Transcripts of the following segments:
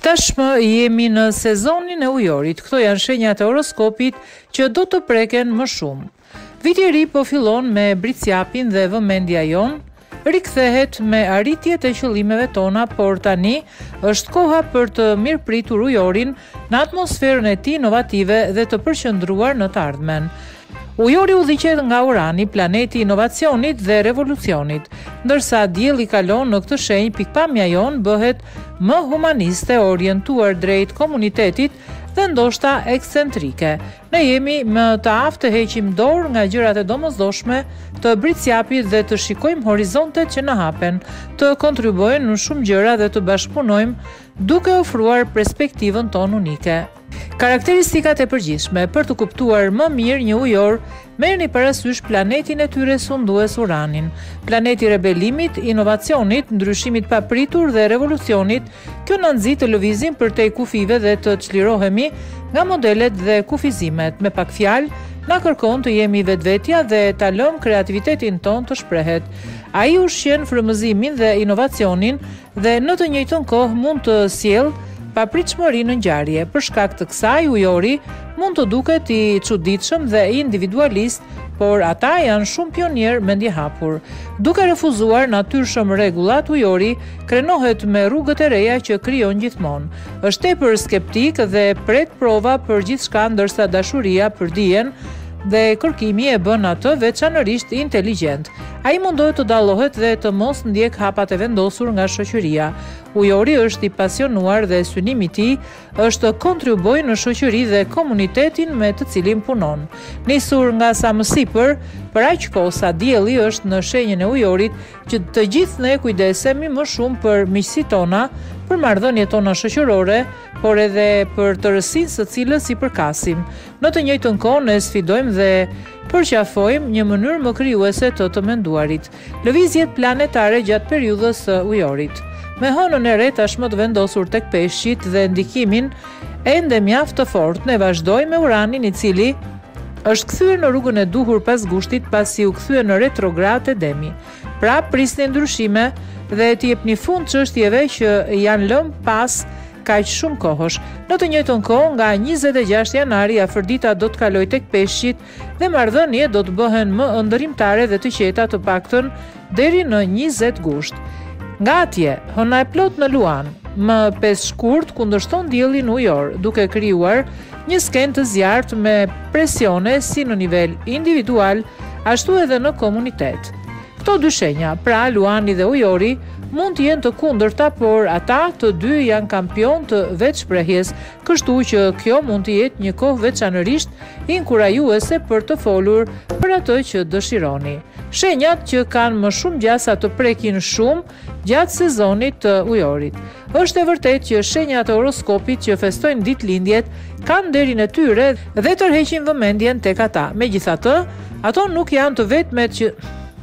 Tashmë jemi në sezonin e ujorit. Këto janë shenjat e horoskopit që do të preken më shumë. Viti i ri po fillon me britsjapin dhe vëmendja jonë rikthehet me arritjet e qëllimeve tona, por tani është koha për të mirëpritur ujorin në atmosferën e tij inovative dhe të përqendruar në të ardhmen. Ujori udhëhiqet nga Urani, planeti i inovacionit dhe revolucionit, ndërsa dielli kalon në këtë shenjë, pikpamja jonë bëhet më humaniste, orientuar drejt komunitetit dhe ndoshta ekscentrike. Ne jemi më të aftë të heqim dorë nga gjërat e domosdoshme, të britsjapit dhe të shikojmë horizontet që na hapen, të kontribuojmë në shumë gjëra dhe të bashkëpunojmë duke ofruar perspektivën tonë unike. Karakteristikat e përgjithshme për të kuptuar më mirë një ujor, merrni parasysh planetin e tyre sundues Uranin, planeti i rebelimit, inovacionit, ndryshimit papritur dhe revolucionit. Kjo na nxit të lëvizim përtej kufive dhe të çlirohemi nga modelet dhe kufizimet. Me pak fjalë, na kërkon të jemi vetvetja dhe ta lëm kreativitetin ton të shprehet. Ai ushqen frymëzimin dhe inovacionin dhe në të njëjtën kohë mund të sjellë papritshmëri në ngjarje. Për shkak të kësaj, ujori mund të duket i çuditshëm dhe individualist, por ata janë shumë pionier mendje hapur. Duke refuzuar natyrshëm rregullat, ujori krenohet me rrugët e reja që krijon gjithmonë. Është tepër skeptik dhe pret prova për gjithçka, ndërsa dashuria për dijen dhe kërkimi e bën atë veçanërisht inteligjent. Ai mundohet të dallohet dhe të mos ndjek hapat e vendosur nga shoqëria. Ujori është i pasionuar dhe synimi i tij është kontribuoj në shoqëri dhe komunitetin me të cilin punon. Nisur nga sa më sipër, për aq kohë sa dielli është në shenjën e ujorit, që të gjithë ne kujdesemi më shumë për miqësitë tona, për marrëdhëniet tona shoqërore, por edhe për tërësinë së cilës i përkasim. Në të njëjtën kohë ne sfidojmë dhe përqafojmë një mënyrë më krijuese të menduarit. Lëvizjet planetare gjatë periudhës së ujorit. Me hënën e re tashmë të vendosur tek peshqit dhe ndikimin ende mjaft të fortë, ne vazhdojmë me Uranin, i cili është kthyer në rrugën e duhur pas gushtit, pasi u kthye në retrograd e Demi. Pra prisni ndryshime dhe t'i jepni fund çështjeve që janë lënë pas kaq shumë kohësh. Në të njëjtën kohë, nga 26 janari afërdita do të kalojë tek peshqit dhe marrëdhëniet do të bëhen më ëndërrimtare dhe të qeta, të paktën deri në 20 gusht. Nga atje, hëna e plot në Luan, më 5 shkurt kundërshton diellin ujor, duke krijuar një skenë të zjarrt me presione si në nivel individual, ashtu edhe në komunitet. Këto dy shenja, pra Luani dhe ujori, mund të jenë të kundërta, por ata të dy janë kampion të vetshprehjes, kështu që kjo mund të jetë një kohë veçanërisht inkurajuese për të folur për atë që dëshironi. Shenjat që kanë më shumë gjasa të prekin shumë gjatë sezonit të ujorit. Është e vërtetë që shenjat e horoskopit që festojnë ditëlindjet kanë derin e tyre dhe tërheqin vëmendjen tek ata. Megjithatë, ato nuk janë të vetmet që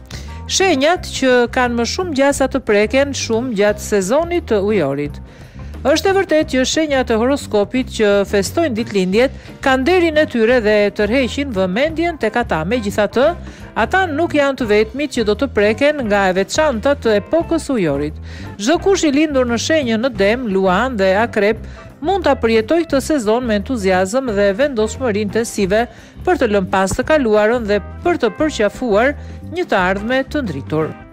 shenjat që kanë më shumë gjasa të preken shumë gjatë sezonit të ujorit. Është e vërtetë që shenjat e horoskopit që festojnë ditëlindjet kanë derin e tyre dhe tërheqin vëmendjen tek ata. Megjithatë, ata nuk janë të vetmit që do të preken nga e veçanta të epokës ujorit. Çdo kush i lindur në shenjën në Dem, Luan dhe Akrep mund ta përjetojë këtë sezon me entuziazëm dhe vendosmëri intensive për të lënë pas të kaluarën dhe për të përqafuar një të ardhme të ndritur.